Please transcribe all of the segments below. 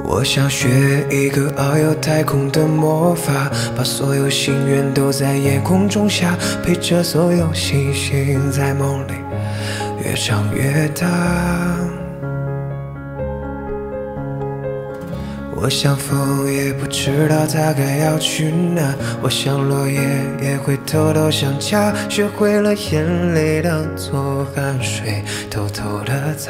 我想学一个遨游太空的魔法，把所有心愿都在夜空中下，陪着所有星星在梦里越长越大。我想风也不知道它该要去哪，我想落叶也会偷偷想家，学会了眼泪当作汗水偷偷的擦。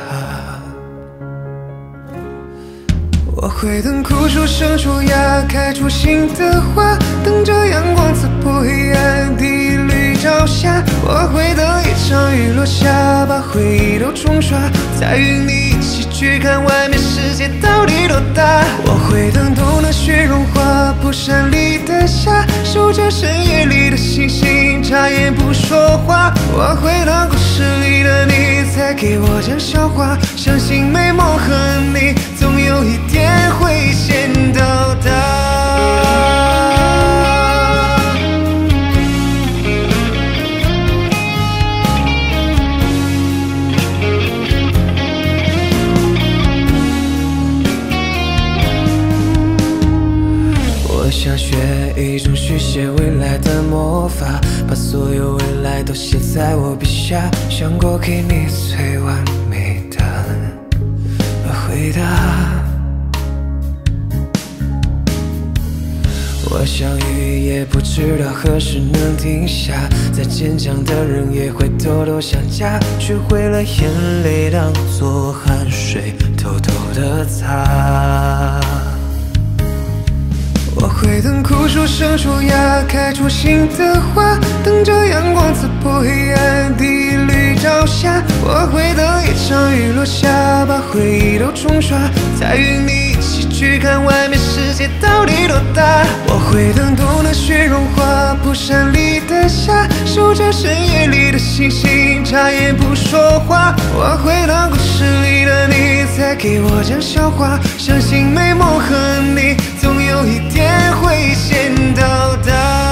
我会等枯树生出芽，开出新的花，等着阳光刺破黑暗，第一缕朝霞。我会等一场雨落下，把回忆都冲刷，再与你一起去看外面世界到底多大。我会等冬的雪融化，蒲扇里的夏，守着深夜里的星星，眨眼不说话。我会等故事里的你再给我讲笑话，相信美梦和你总有一天会先到达。我想学一种续写未来的魔法，把所有未来都写在我笔下，想过给你最完美的回答。我想雨也不知道何时能停下，再坚强的人也会偷偷想家，学会了眼泪当作汗水偷偷的擦。我会等枯树生出芽，开出新的花，等着阳光刺破黑暗，第一缕朝霞。我会等一场雨落下，把回忆都冲刷，再与你一起去看外面世界到底多大。我会等冬的雪融化，蒲扇里的夏，守着深夜里的星星，眨眼不说话。我会等故事里的你再给我讲笑话，相信美梦和你总有一天会先到达。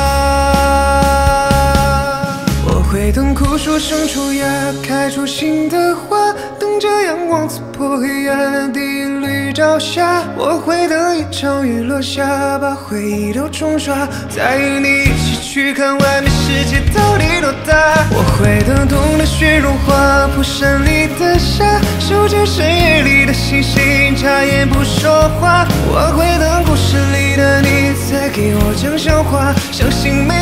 我会等枯树生出芽，开出新的花，等着阳光刺破黑暗，第一缕朝霞。我会等一场雨落下，把回忆都冲刷，再与你一起去看外面世界到底多大。我会等冬的雪融化，蒲扇里的夏，守着深夜里的星星，眨眼不说话。我会等故事里的你再给我讲笑话，相信